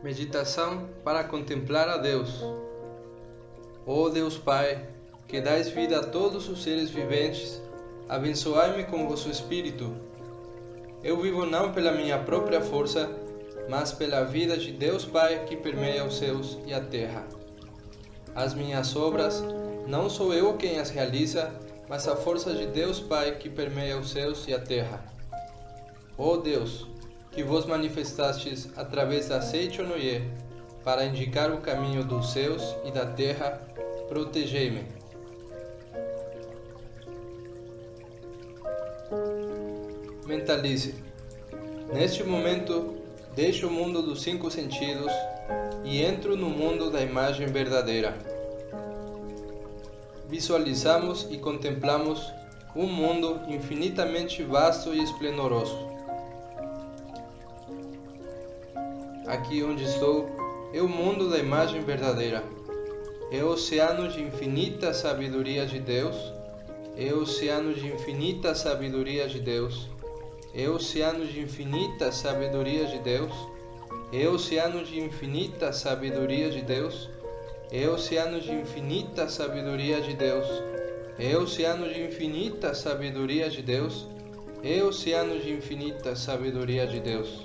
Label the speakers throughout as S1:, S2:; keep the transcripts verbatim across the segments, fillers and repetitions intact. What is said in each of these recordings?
S1: Meditação para contemplar a Deus. Ó Deus Pai, que dais vida a todos os seres viventes, abençoai-me com vosso Espírito. Eu vivo não pela minha própria força, mas pela vida de Deus Pai que permeia os céus e a terra. As minhas obras, não sou eu quem as realiza, mas a força de Deus Pai que permeia os céus e a terra. Ó Deus, que vos manifestastes através da Seite Noé, para indicar o caminho dos céus e da terra, protegei-me. Mentalize. Neste momento, deixo o mundo dos cinco sentidos e entro no mundo da imagem verdadeira. Visualizamos e contemplamos um mundo infinitamente vasto e esplendoroso. Aqui onde estou é o mundo da imagem verdadeira. É o oceano de infinita sabedoria de Deus. É o oceano de infinita sabedoria de Deus. É o oceano de infinita sabedoria de Deus. É o oceano de infinita sabedoria de Deus. É o oceano de infinita sabedoria de Deus. É o oceano de infinita sabedoria de Deus. É o oceano de infinita sabedoria de Deus.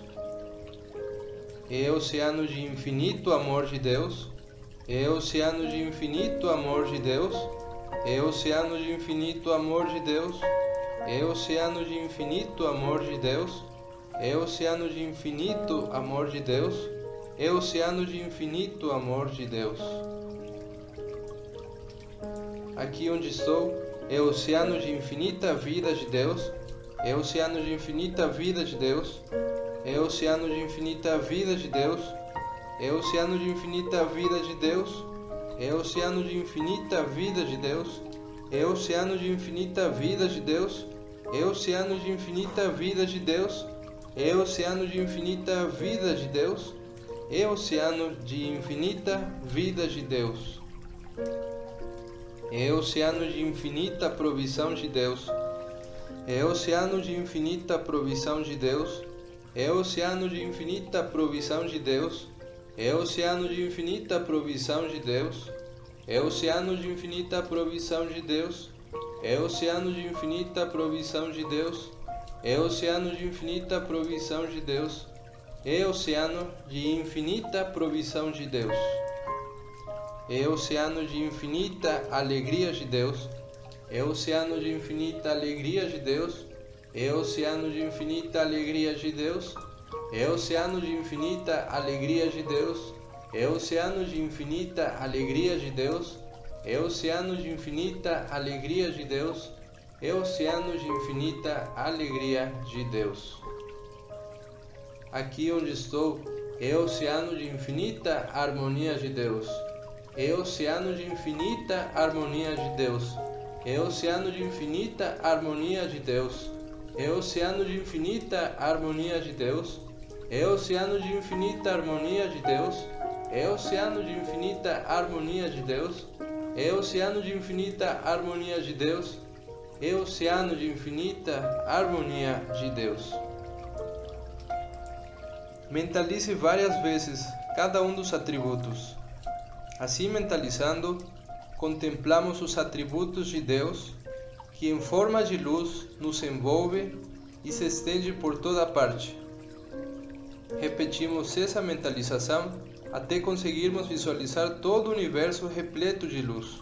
S1: É o oceano de infinito amor de Deus. É o oceano de infinito amor de Deus. É o oceano de infinito amor de Deus. É o oceano de infinito amor de Deus. É o oceano de infinito amor de Deus. É o oceano de infinito amor de Deus. Aqui onde estou é o oceano de infinita vida de Deus. É o oceano de infinita vida de Deus. É o oceano de infinita vida de Deus. É o oceano de infinita vida de Deus. É o oceano de infinita vida de Deus. É o oceano de infinita vida de Deus. É o oceano de infinita vida de Deus. É o oceano de infinita vida de Deus. É o oceano de infinita vida de Deus. É o oceano de infinita provisão de Deus. É o oceano de infinita provisão de Deus. É o oceano de infinita provisão de Deus. É o oceano de infinita provisão de Deus. É o oceano de infinita provisão de Deus. É o oceano de infinita provisão de Deus. É o oceano de infinita provisão de Deus. É o oceano de infinita provisão de Deus. É o oceano de infinita alegria de Deus. É o oceano de infinita alegria de Deus. É o oceano de infinita alegria de Deus. É o oceano de infinita alegria de Deus. É o oceano de infinita alegria de Deus. É o oceano de infinita alegria de Deus. É o oceano de infinita alegria de Deus. Aqui onde estou é o oceano de infinita harmonia de Deus. É o oceano de infinita harmonia de Deus. É o oceano de infinita harmonia de Deus. É o oceano de infinita harmonia de Deus. É o oceano de infinita harmonia de Deus. É o oceano de infinita harmonia de Deus. É o oceano de infinita harmonia de Deus. É o oceano de infinita harmonia de Deus. Mentalize várias vezes cada um dos atributos. Assim, mentalizando, contemplamos os atributos de Deus, que em forma de luz nos envolve e se estende por toda parte. Repetimos essa mentalização até conseguirmos visualizar todo o universo repleto de luz.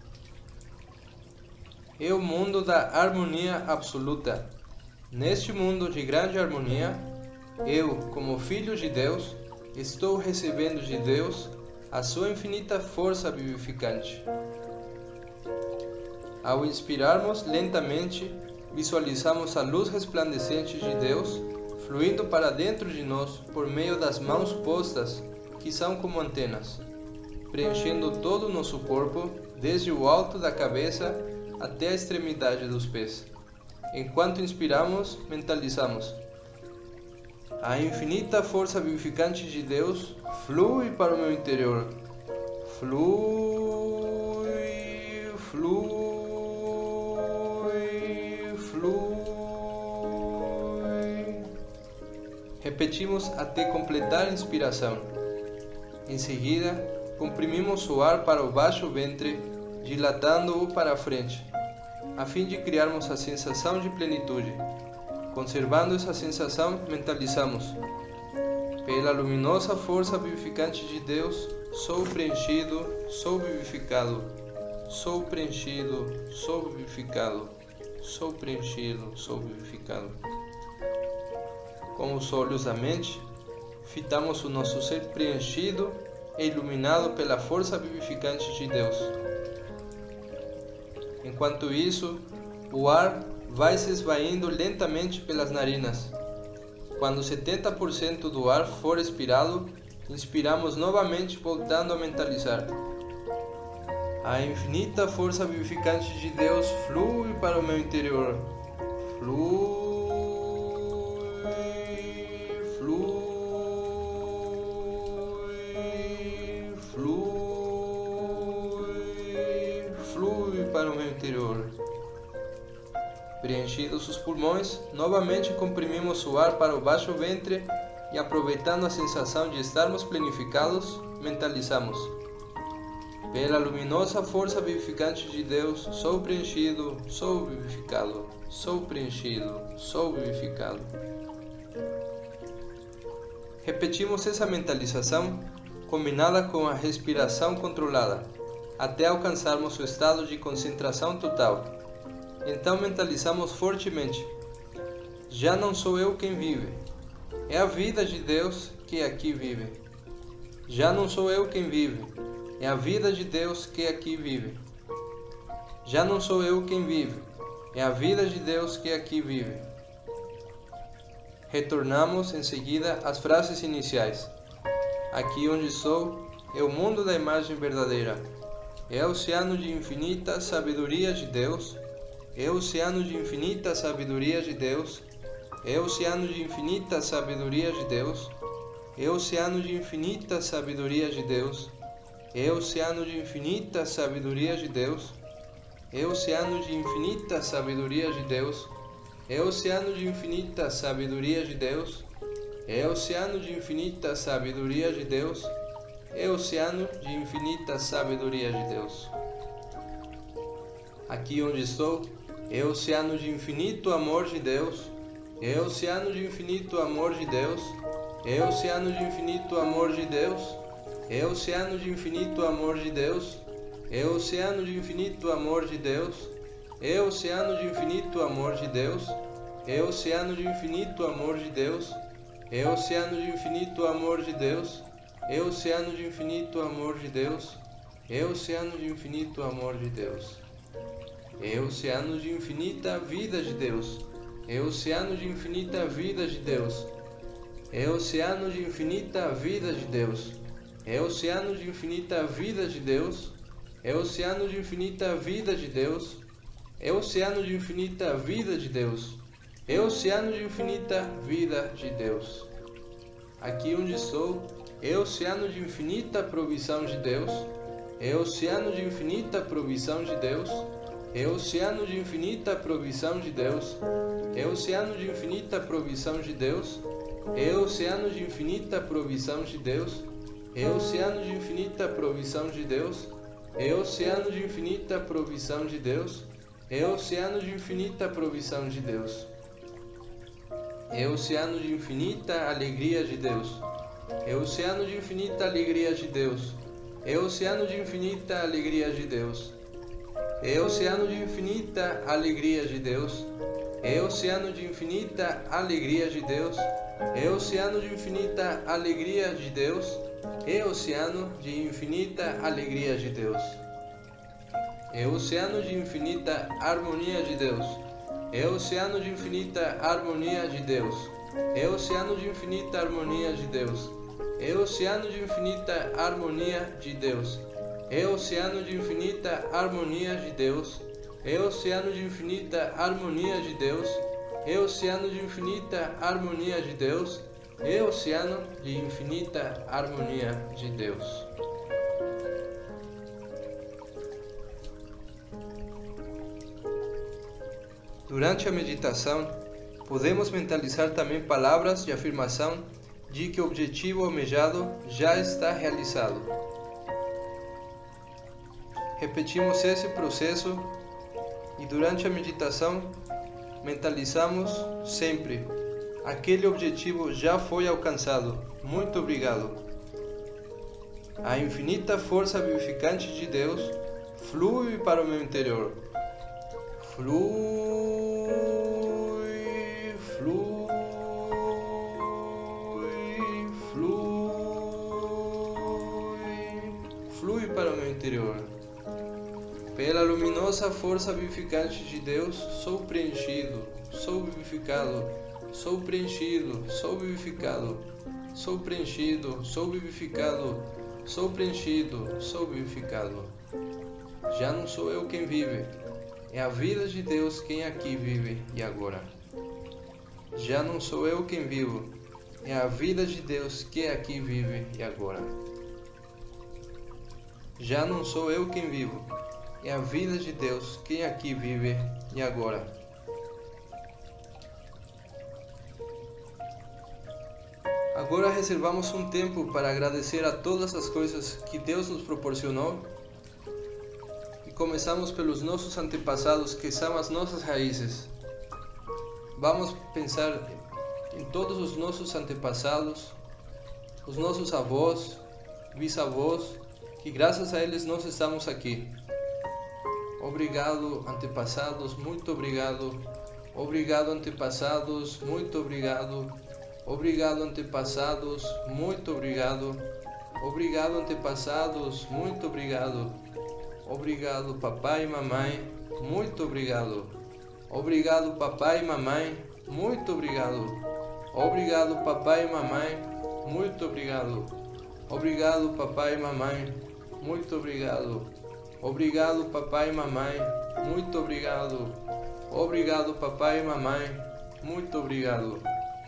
S1: É o mundo da harmonia absoluta. Neste mundo de grande harmonia, eu, como filho de Deus, estou recebendo de Deus a sua infinita força vivificante. Ao inspirarmos lentamente, visualizamos a luz resplandecente de Deus fluindo para dentro de nós por meio das mãos postas, que são como antenas, preenchendo todo o nosso corpo, desde o alto da cabeça até a extremidade dos pés. Enquanto inspiramos, mentalizamos: a infinita força vivificante de Deus flui para o meu interior. Flui, flui. Repetimos até completar a inspiração. Em seguida, comprimimos o ar para o baixo ventre, dilatando-o para a frente, a fim de criarmos a sensação de plenitude. Conservando essa sensação, mentalizamos: pela luminosa força vivificante de Deus, sou preenchido, sou vivificado. Sou preenchido, sou vivificado. Sou preenchido, sou vivificado. Com os olhos da mente, fitamos o nosso ser preenchido e iluminado pela força vivificante de Deus. Enquanto isso, o ar vai se esvaindo lentamente pelas narinas. Quando setenta por cento do ar for expirado, inspiramos novamente, voltando a mentalizar: a infinita força vivificante de Deus flui para o meu interior. Flui, flui, flui, flui para o meu interior. Preenchidos os pulmões, novamente comprimimos o ar para o baixo ventre e, aproveitando a sensação de estarmos planificados, mentalizamos: pela luminosa força vivificante de Deus, sou preenchido, sou vivificado. Sou preenchido, sou vivificado. Repetimos essa mentalização, combinada com a respiração controlada, até alcançarmos o estado de concentração total. Então mentalizamos fortemente: já não sou eu quem vive, é a vida de Deus que aqui vive. Já não sou eu quem vive, é a vida de Deus que aqui vive. Já não sou eu quem vive, é a vida de Deus que aqui vive. Retornamos em seguida às frases iniciais. Aqui onde sou é o mundo da imagem verdadeira. É o oceano de infinita sabedoria de Deus. É o oceano de infinita sabedoria de Deus. É o oceano de infinita sabedoria de Deus. É o oceano de infinita sabedoria de Deus. É o oceano de infinita sabedoria de Deus. É o oceano de infinita sabedoria de Deus. É o oceano de infinita sabedoria de Deus. É o oceano de infinita sabedoria de Deus. É o oceano de infinita sabedoria de Deus. Aqui onde estou é o oceano de infinito amor de Deus. É o oceano de infinito amor de Deus. É o oceano de infinito amor de Deus. É o oceano de infinito amor de Deus. É o oceano de infinito amor de Deus. É o oceano de infinito amor de Deus. É o oceano de infinito amor de Deus. É o oceano de infinito amor de Deus. É o oceano de infinito amor de Deus. É o oceano de infinito amor de Deus. É o oceano de infinita vida de Deus. É o oceano de infinita vida de Deus. É o oceano de infinita vida de Deus. É o oceano de infinita vida de Deus. É o oceano de infinita vida de Deus. É o oceano de infinita vida de Deus. É o oceano de infinita vida de Deus. Aqui onde estou é o oceano de infinita provisão de Deus. É o oceano de infinita provisão de Deus. É o oceano de infinita provisão de Deus. É o oceano de infinita provisão de Deus. É o oceano de infinita provisão de Deus. É o oceano de infinita provisão de Deus. É o oceano de infinita provisão de Deus. É o oceano de infinita provisão de Deus. É o oceano de infinita alegria de Deus. É o oceano de infinita alegria de Deus. É o oceano de infinita alegria de Deus. É o oceano de infinita alegria de Deus. É o oceano de infinita alegria de Deus. É o oceano de infinita alegria de Deus. É o oceano de infinita alegria de Deus. É o oceano de infinita harmonia de Deus. É o oceano de infinita harmonia de Deus. É o oceano de infinita harmonia de Deus. É o oceano de infinita harmonia de Deus. É o oceano de infinita harmonia de Deus. É o oceano de infinita harmonia de Deus. É o oceano de infinita harmonia de Deus. É o oceano de infinita harmonia de Deus. Durante a meditação, podemos mentalizar também palavras de afirmação de que o objetivo almejado já está realizado. Repetimos esse processo e durante a meditação mentalizamos sempre: aquele objetivo já foi alcançado. Muito obrigado. A infinita força vivificante de Deus flui para o meu interior. Flui, flui, flui, flui para o meu interior. Pela luminosa força vivificante de Deus, sou preenchido, sou vivificado, sou preenchido, sou vivificado, sou preenchido, sou vivificado, sou preenchido, sou vivificado. Já não sou eu quem vive, é a vida de Deus quem aqui vive e agora. Já não sou eu quem vivo, é a vida de Deus que aqui vive e agora. Já não sou eu quem vivo, é a vida de Deus quem aqui vive e agora. Agora reservamos um tempo para agradecer a todas as coisas que Deus nos proporcionou e começamos pelos nossos antepassados, que são as nossas raízes. Vamos pensar em todos os nossos antepassados, os nossos avós, bisavós, que graças a eles nós estamos aqui. Obrigado, antepassados, muito obrigado. Obrigado, antepassados, muito obrigado. Obrigado, antepassados, muito obrigado. Obrigado, antepassados, muito obrigado. Obrigado, papai e mamãe, muito obrigado. Obrigado, papai e mamãe, muito obrigado. Obrigado, papai e mamãe, muito obrigado. Obrigado, papai e mamãe, muito obrigado. Obrigado, papai e mamãe, muito obrigado. Obrigado, papai e mamãe, muito obrigado.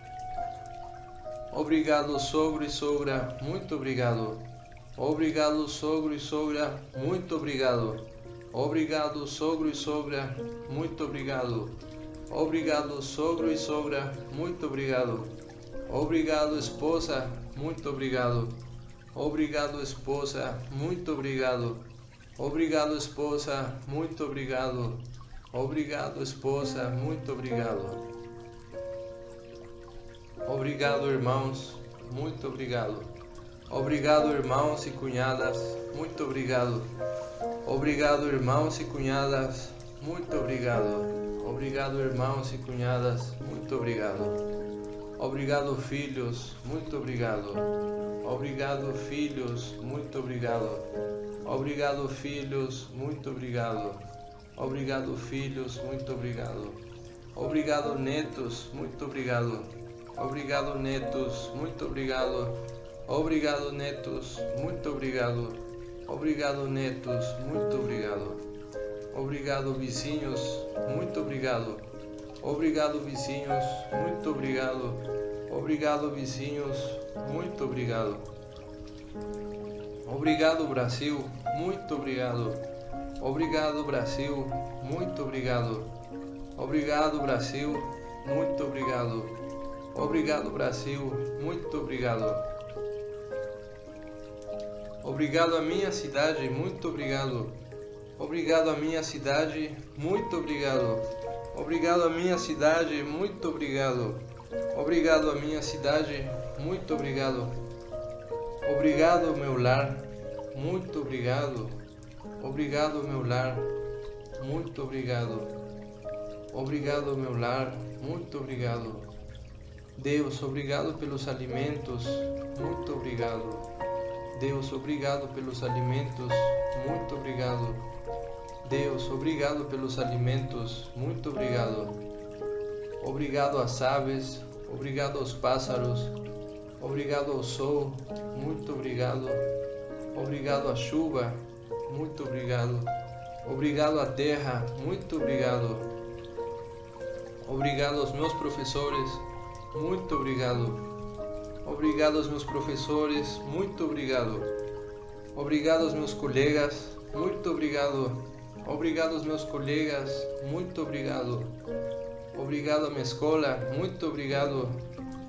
S1: Obrigado, sogro e sogra, muito obrigado. Obrigado, sogro e sogra, muito obrigado. Obrigado, sogro e sogra, muito obrigado. Obrigado, sogro e sogra, muito obrigado. Obrigado, esposa, muito obrigado. Obrigado, esposa, muito obrigado. Obrigado, esposa, muito obrigado. Obrigado, esposa, muito obrigado. Obrigado, irmãos, muito obrigado. Obrigado, irmãos e cunhadas, muito obrigado. Obrigado, irmãos e cunhadas, muito obrigado. Obrigado, irmãos e cunhadas, muito obrigado. Obrigado, filhos, muito obrigado. Obrigado, filhos, muito obrigado. Obrigado, filhos, muito obrigado. Obrigado, filhos, muito obrigado. Obrigado, netos, muito obrigado. Obrigado, netos, muito obrigado. Obrigado, netos, muito obrigado. Obrigado, netos, muito obrigado. Obrigado, vizinhos, muito obrigado. Obrigado, vizinhos, muito obrigado. Obrigado, vizinhos, muito obrigado. Obrigado, Brasil, muito obrigado. Obrigado, Brasil, muito obrigado. Obrigado, Brasil, muito obrigado. Obrigado, Brasil, muito obrigado. Obrigado a minha cidade, muito obrigado. Obrigado a minha cidade, muito obrigado. Obrigado a minha cidade, muito obrigado. Obrigado a minha cidade, muito obrigado. Obrigado, meu lar, muito obrigado. Obrigado, meu lar, muito obrigado. Obrigado, meu lar, muito obrigado. Deus, obrigado pelos alimentos, muito obrigado. Deus, obrigado pelos alimentos, muito obrigado. Deus, obrigado pelos alimentos, muito obrigado. Obrigado às aves, obrigado aos pássaros, obrigado ao sol, muito obrigado. Obrigado à chuva, muito obrigado. Obrigado à terra, muito obrigado. Obrigado aos meus professores, muito obrigado. Obrigado aos meus professores, muito obrigado. Obrigado aos meus colegas, muito obrigado. Obrigado aos meus colegas, muito obrigado. Obrigado à minha escola, muito obrigado.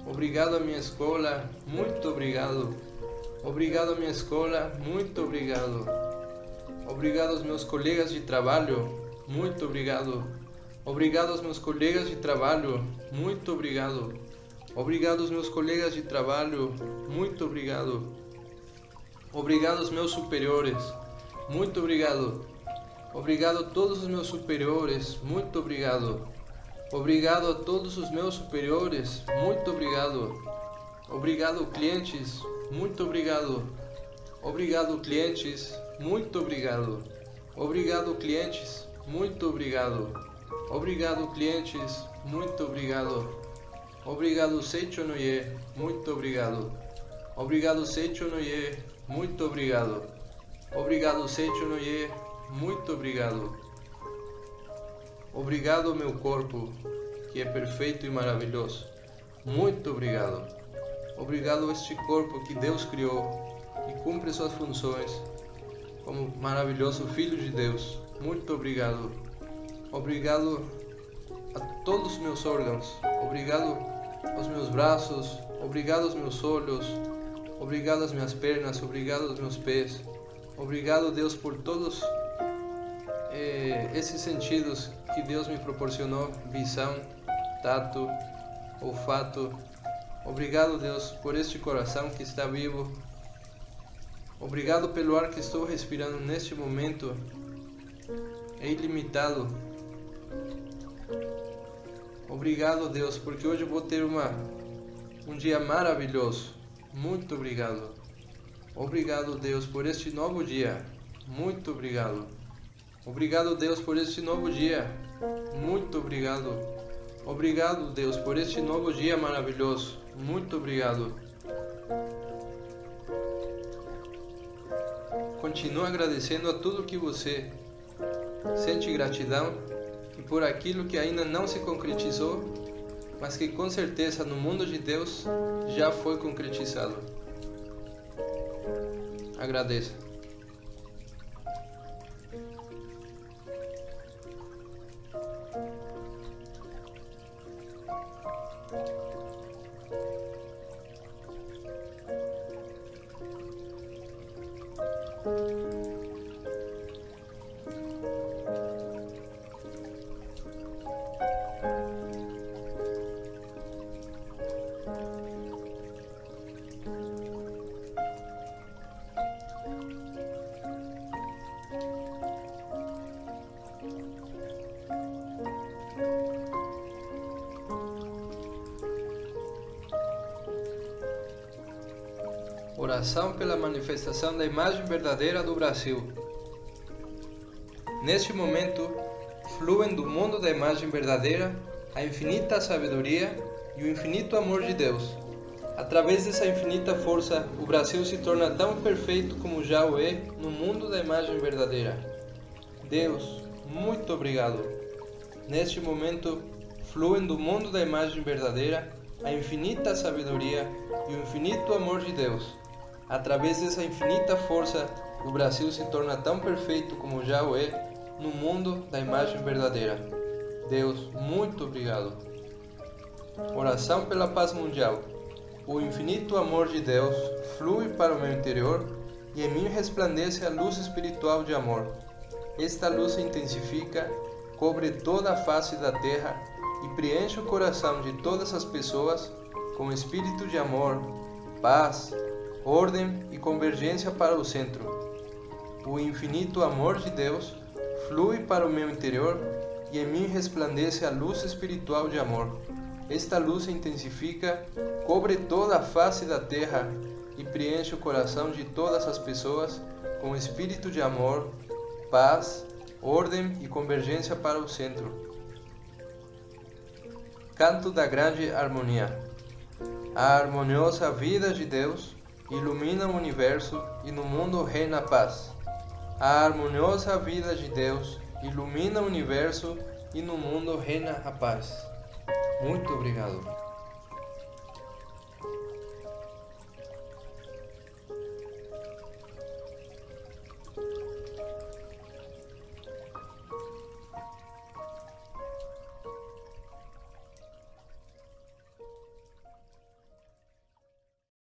S1: Obrigado a minha escola, muito obrigado. Obrigado a minha escola, muito obrigado. Obrigado aos meus colegas de trabalho, muito obrigado. Obrigado aos meus colegas de trabalho, muito obrigado. Obrigado aos meus colegas de trabalho, muito obrigado. Obrigado aos meus superiores, muito obrigado. Obrigado a todos os meus superiores, muito obrigado. Obrigado a todos os meus superiores, muito obrigado. Obrigado, clientes, muito obrigado. Obrigado, clientes, muito obrigado. Obrigado, clientes, muito obrigado. Obrigado, clientes, muito obrigado. Obrigado, Seichonoye, muito obrigado. Obrigado, Seichonoye, muito obrigado. Obrigado, Seichonoye, muito obrigado. Obrigado, meu corpo, que é perfeito e maravilhoso. Muito obrigado. Obrigado a este corpo que Deus criou e cumpre suas funções como maravilhoso Filho de Deus. Muito obrigado. Obrigado a todos os meus órgãos. Obrigado aos meus braços. Obrigado aos meus olhos. Obrigado às minhas pernas. Obrigado aos meus pés. Obrigado, Deus, por todos eh, esses sentidos que Deus me proporcionou: visão, tato, olfato. Obrigado, Deus, por este coração que está vivo. Obrigado pelo ar que estou respirando neste momento. É ilimitado. Obrigado, Deus, porque hoje eu vou ter uma, um dia maravilhoso. Muito obrigado. Obrigado, Deus, por este novo dia. Muito obrigado. Obrigado, Deus, por este novo dia. Muito obrigado. Obrigado, Deus, por este novo dia maravilhoso. Muito obrigado. Continua agradecendo a tudo que você sente gratidão e por aquilo que ainda não se concretizou, mas que com certeza no mundo de Deus já foi concretizado. Agradeça. Oração pela manifestação da imagem verdadeira do Brasil. Neste momento, fluem do mundo da imagem verdadeira a infinita sabedoria e o infinito amor de Deus. Através dessa infinita força, o Brasil se torna tão perfeito como já o é no mundo da imagem verdadeira. Deus, muito obrigado. Neste momento, fluem do mundo da imagem verdadeira a infinita sabedoria e o infinito amor de Deus. Através dessa infinita força, o Brasil se torna tão perfeito como já o é no mundo da imagem verdadeira. Deus, muito obrigado. Oração pela paz mundial. O infinito amor de Deus flui para o meu interior e em mim resplandece a luz espiritual de amor. Esta luz se intensifica, cobre toda a face da terra e preenche o coração de todas as pessoas com espírito de amor, paz, ordem e convergência para o centro. O infinito amor de Deus flui para o meu interior e em mim resplandece a luz espiritual de amor. Esta luz se intensifica, cobre toda a face da terra e preenche o coração de todas as pessoas com espírito de amor, paz, ordem e convergência para o centro. Canto da grande harmonia. A harmoniosa vida de Deus ilumina o universo e no mundo reina a paz. A harmoniosa vida de Deus ilumina o universo e no mundo reina a paz. Muito obrigado.